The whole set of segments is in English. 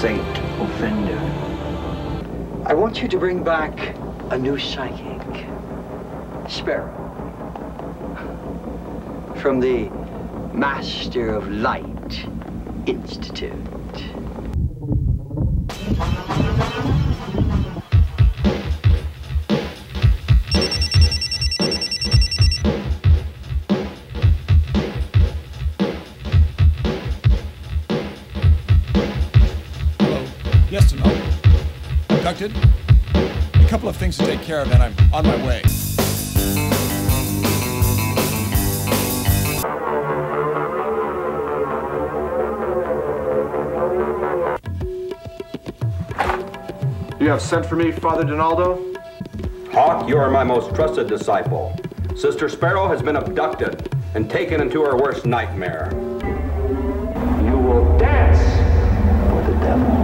saint offender. I want you to bring back a new psychic, Sparrow, from the Master of Light Institute. Yes to no. Abducted. A couple of things to take care of, and I'm on my way. You have sent for me, Father Donaldo? Hawk, you are my most trusted disciple. Sister Sparrow has been abducted and taken into her worst nightmare. You will dance for the devil.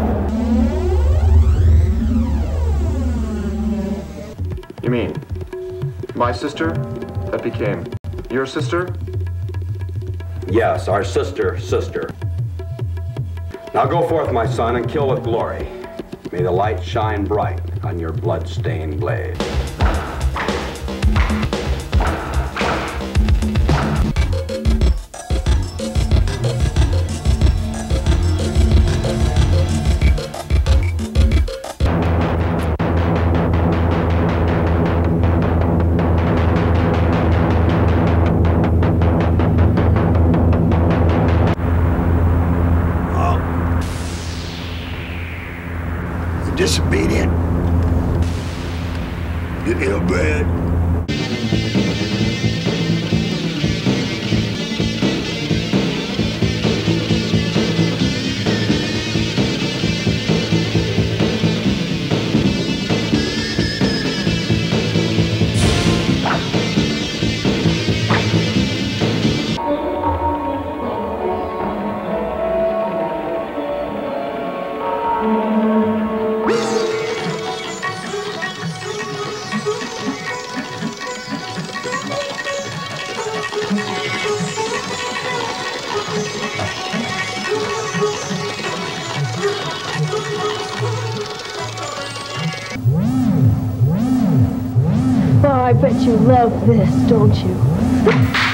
You mean, my sister that became your sister? Yes, our sister. Now go forth, my son, and kill with glory. May the light shine bright on your blood-stained blade. Disobedient, you ill-bred. Oh, I bet you love this, don't you?